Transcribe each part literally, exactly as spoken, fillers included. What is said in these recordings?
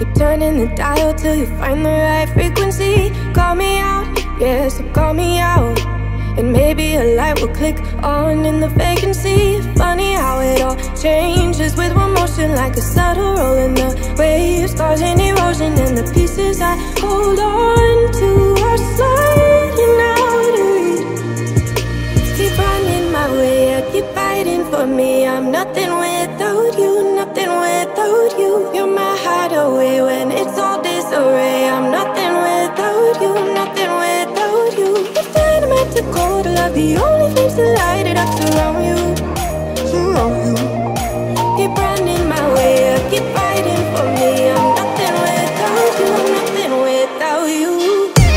Keep turning the dial till you find the right frequency. Call me out, yeah, so call me out, and maybe a light will click on in the vacancy. Funny how it all changes with one motion, like a subtle roll in the waves, causing erosion, and the pieces I hold on to are sliding out of reach. Keep running my way, yeah, keep fighting for me. I'm nothing without you, nothing without you. You're my hideaway when it's all disarray. I'm nothing without you, nothing without you. If dynamite to cold love, the only things that light it up surround you, surround you. Keep running my way, yeah, keep fighting for me. I'm nothing without you, I'm nothing without you.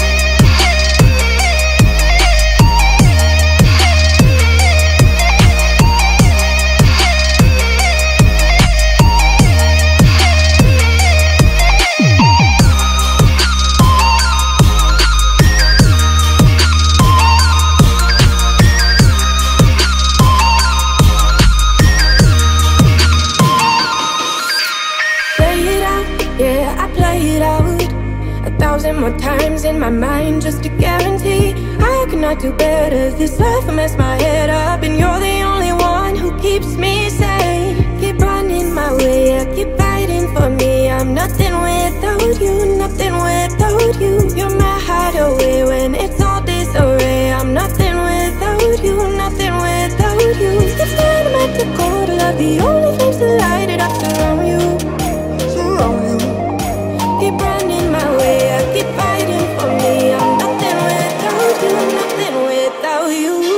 Thousand more times in my mind just to guarantee I cannot do better. This life will mess my head up, and you're the only one who keeps me sane. Keep running my way, yeah, keep fighting for me. I'm nothing without you, nothing without you. You're my hideaway when it's all disarray. I'm nothing without you, nothing without you. It's dynamite to cold love, the only things that light it up surround you, surround you. Keep running my way, I keep fighting for me. I'm nothing without you, nothing without you.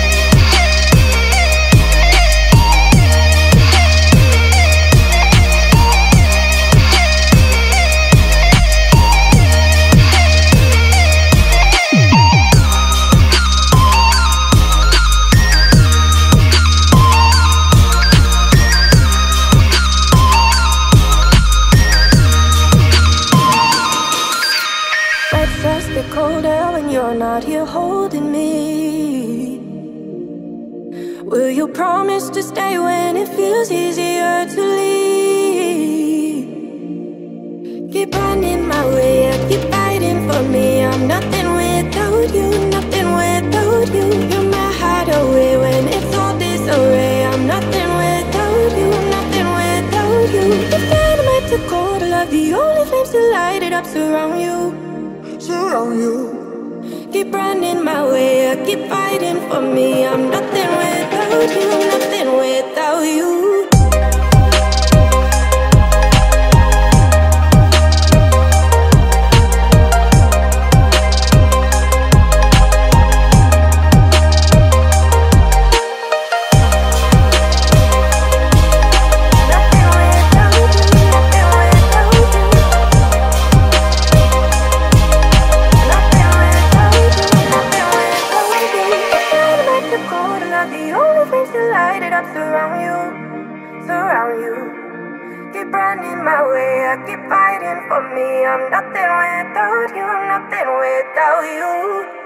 Get colder when you're not here holding me. Will you promise to stay when it feels easier to leave? Keep running my way, I keep fighting for me. I'm nothing without you, nothing without you. You're my hideaway when it's all disarray. I'm nothing without you, nothing without you. If dynamite to cold love, the only flames to light it up surround you, surround you. Keep running my way, I keep fighting for me. I'm nothing without you, nothing without you. Surround you, surround you. Keep running my way, I keep fighting for me. I'm nothing without you, I'm nothing without you.